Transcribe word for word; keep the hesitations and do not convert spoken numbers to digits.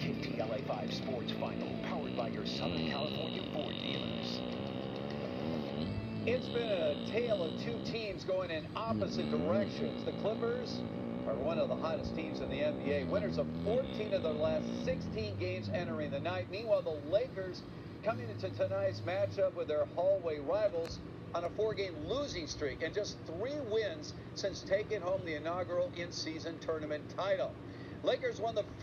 K T L A five Sports Final, powered by your Southern California Ford dealers. It's been a tale of two teams going in opposite directions. The Clippers are one of the hottest teams in the N B A. Winners of fourteen of their last sixteen games entering the night. Meanwhile, the Lakers coming into tonight's matchup with their hallway rivals on a four-game losing streak and just three wins since taking home the inaugural in-season tournament title. Lakers won the